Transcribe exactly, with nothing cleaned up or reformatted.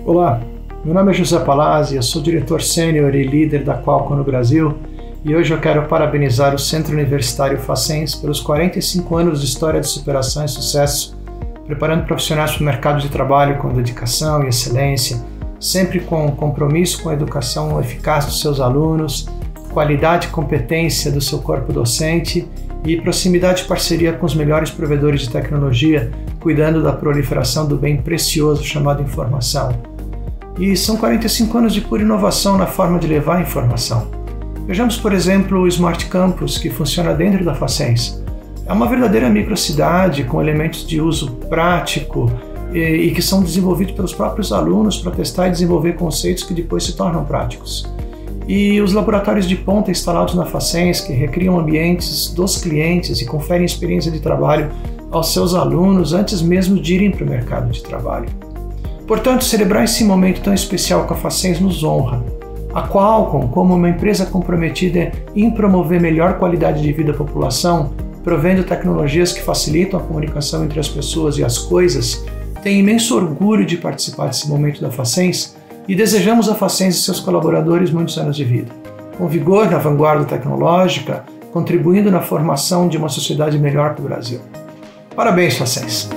Olá, meu nome é José Palazzi, eu sou diretor sênior e líder da Qualcomm no Brasil e hoje eu quero parabenizar o Centro Universitário Facens pelos quarenta e cinco anos de história de superação e sucesso, preparando profissionais para o mercado de trabalho com dedicação e excelência, sempre com compromisso com a educação eficaz dos seus alunos, qualidade e competência do seu corpo docente e proximidade e parceria com os melhores provedores de tecnologia, cuidando da proliferação do bem precioso chamado informação. E são quarenta e cinco anos de pura inovação na forma de levar a informação. Vejamos, por exemplo, o Smart Campus, que funciona dentro da Facens. É uma verdadeira microcidade com elementos de uso prático e, e que são desenvolvidos pelos próprios alunos para testar e desenvolver conceitos que depois se tornam práticos. E os laboratórios de ponta instalados na Facens, que recriam ambientes dos clientes e conferem experiência de trabalho aos seus alunos antes mesmo de irem para o mercado de trabalho. Portanto, celebrar esse momento tão especial com a Facens nos honra. A Qualcomm, como uma empresa comprometida em promover melhor qualidade de vida à população, provendo tecnologias que facilitam a comunicação entre as pessoas e as coisas, tem imenso orgulho de participar desse momento da Facens e desejamos a Facens e seus colaboradores muitos anos de vida, com vigor na vanguarda tecnológica, contribuindo na formação de uma sociedade melhor para o Brasil. Parabéns, Facens!